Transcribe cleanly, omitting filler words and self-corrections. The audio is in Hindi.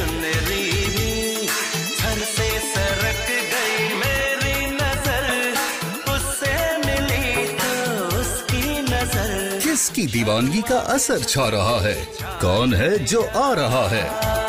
चुनरी झन से सरक गई मेरी नजर, उससे मिली तो उसकी नजर। किसकी दीवानगी का असर छा रहा है, कौन है जो आ रहा है?